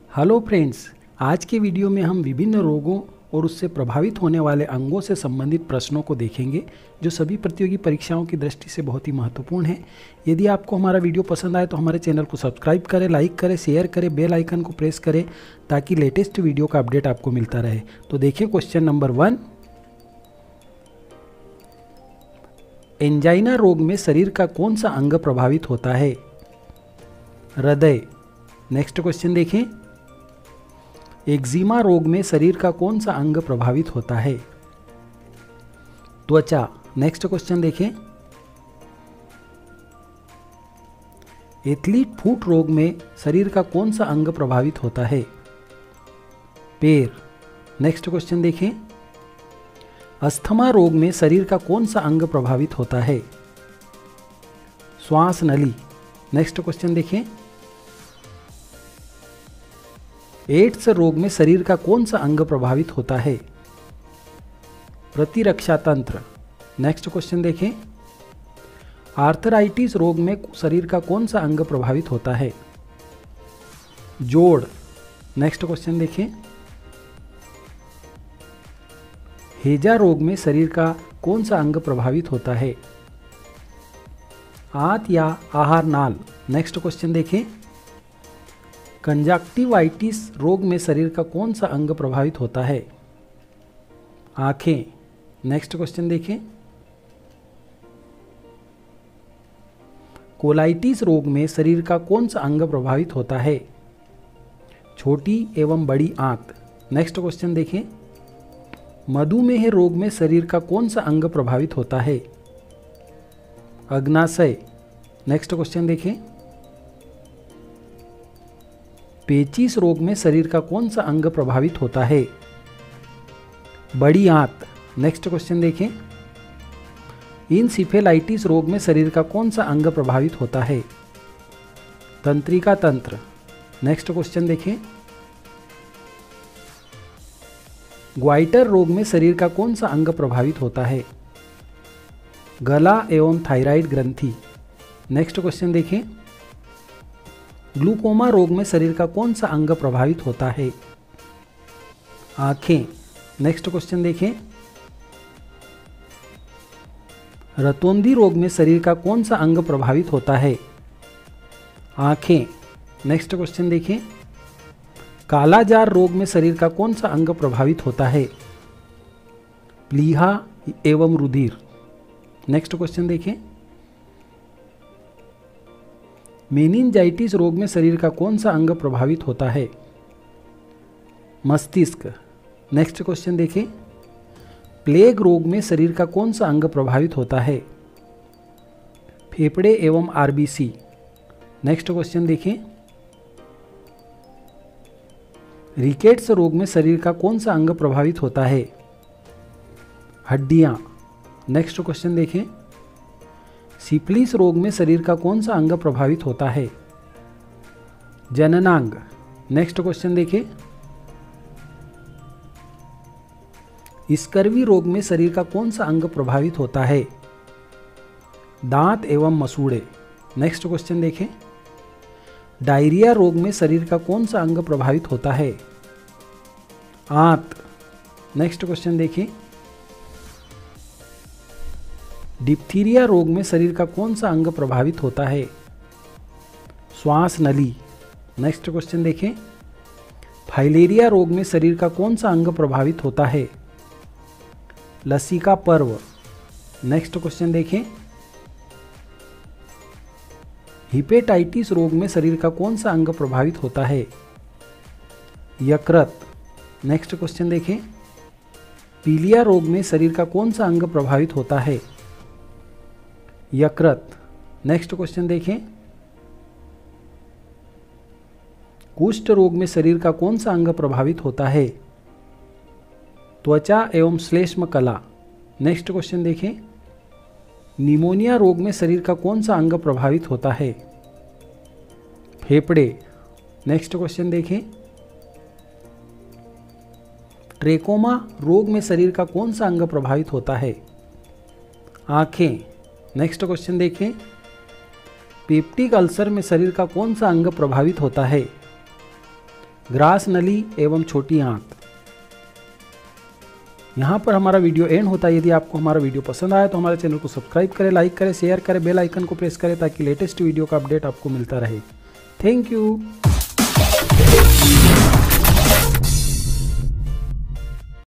Hello friends, आज के video में हम विभिन्न रोगों और उससे प्रभावित होने वाले अंगों से संबंधित प्रश्नों को देखेंगे जो सभी प्रतियोगी परीक्षाओं की दृष्टि से बहुत ही महत्वपूर्ण है। यदि आपको हमारा वीडियो पसंद आए तो हमारे चैनल को सब्सक्राइब करें, लाइक करें, शेयर करें, बेल आइकन को प्रेस करें ताकि लेटेस्ट वीडियो का अपडेट आपको मिलता रहे। तो देखिए क्वेश्चन नंबर 1, एंजाइना रोग में शरीर का कौन सा अंग प्रभावित होता है? हृदय। नेक्स्ट क्वेश्चन देखें, एक्जिमा रोग में शरीर का कौन सा अंग प्रभावित होता है? त्वचा। नेक्स्ट क्वेश्चन देखें, एथलीट फुट रोग में शरीर का कौन सा अंग प्रभावित होता है? पैर। नेक्स्ट क्वेश्चन देखें, अस्थमा रोग में शरीर का कौन सा अंग प्रभावित होता है? श्वास नली। नेक्स्ट क्वेश्चन देखें, एड्स रोग में शरीर का कौन सा अंग प्रभावित होता है? प्रतिरक्षा तंत्र। नेक्स्ट क्वेश्चन देखें, आर्थराइटिस रोग में शरीर का कौन सा अंग प्रभावित होता है? जोड़। नेक्स्ट क्वेश्चन देखें, हेजा रोग में शरीर का कौन सा अंग प्रभावित होता है? आंत या आहार नाल। नेक्स्ट क्वेश्चन देखें, कंजक्टिवाइटिस रोग में शरीर का कौन सा अंग प्रभावित होता है? आंखें। नेक्स्ट क्वेश्चन देखें, कोलाइटिस रोग में शरीर का कौन सा अंग प्रभावित होता है? छोटी एवं बड़ी आंत। नेक्स्ट क्वेश्चन देखें, मधुमेह रोग में शरीर का कौन सा अंग प्रभावित होता है? अग्नाशय। नेक्स्ट क्वेश्चन देखें, पेचिस रोग में शरीर का कौन सा अंग प्रभावित होता है? बड़ी आंत। नेक्स्ट क्वेश्चन देखें, इंसेफेलाइटिस रोग में शरीर का कौन सा अंग प्रभावित होता है? तंत्रिका तंत्र। नेक्स्ट क्वेश्चन देखें, ग्वाइटर रोग में शरीर का कौन सा अंग प्रभावित होता है? गला एवं थायराइड ग्रंथि। नेक्स्ट क्वेश्चन देखें, ग्लूकोमा रोग में शरीर का कौन सा अंग प्रभावित होता है? आंखें। नेक्स्ट क्वेश्चन देखें, रतौंधी रोग में शरीर का कौन सा अंग प्रभावित होता है? आंखें। नेक्स्ट क्वेश्चन देखें, कालाजार रोग में शरीर का कौन सा अंग प्रभावित होता है? प्लीहा एवं रुधिर। नेक्स्ट क्वेश्चन देखें, मेनिंजाइटिस रोग में शरीर का कौन सा अंग प्रभावित होता है? मस्तिष्क। नेक्स्ट क्वेश्चन देखें, प्लेग रोग में शरीर का कौन सा अंग प्रभावित होता है? फेफड़े एवं आरबीसी। नेक्स्ट क्वेश्चन देखें, रिकेट्स रोग में शरीर का कौन सा अंग प्रभावित होता है? हड्डियां। नेक्स्ट क्वेश्चन देखें, सिफिलिस रोग में शरीर का कौन सा अंग प्रभावित होता है? जननांग। नेक्स्ट क्वेश्चन देखें, स्कर्वी रोग में शरीर का कौन सा अंग प्रभावित होता है? दांत एवं मसूड़े। नेक्स्ट क्वेश्चन देखें, डायरिया रोग में शरीर का कौन सा अंग प्रभावित होता है? आंत। नेक्स्ट क्वेश्चन देखें, डिप्थीरिया रोग में शरीर का कौन सा अंग प्रभावित होता है? श्वास नली। नेक्स्ट क्वेश्चन देखें, फाइलेरिया रोग में शरीर का कौन सा अंग प्रभावित होता है? लसिका पर्व। नेक्स्ट क्वेश्चन देखें, हिपेटाइटिस रोग में शरीर का कौन सा अंग प्रभावित होता है? यकृत। नेक्स्ट क्वेश्चन देखें, पीलिया रोग में शरीर का कौन सा अंग प्रभावित होता है? यकृत। नेक्स्ट क्वेश्चन देखें, कुष्ठ रोग में शरीर का कौन सा अंग प्रभावित होता है? त्वचा एवं श्लेष्म कला। नेक्स्ट क्वेश्चन देखें, निमोनिया रोग में शरीर का कौन सा अंग प्रभावित होता है? फेफड़े। नेक्स्ट क्वेश्चन देखें, ट्रेकोमा रोग में शरीर का कौन सा अंग प्रभावित होता है? आंखें। नेक्स्ट क्वेश्चन देखें, पेप्टिक अल्सर में शरीर का कौन सा अंग प्रभावित होता है? ग्रास नली एवं छोटी आंत। यहाँ पर हमारा वीडियो एंड होता है। यदि आपको हमारा वीडियो पसंद आया तो हमारे चैनल को सब्सक्राइब करें, लाइक करें, शेयर करें, बेल आइकन को प्रेस करें ताकि लेटेस्ट वीडियो का अपडेट आपको मिलता रहे। Thank you.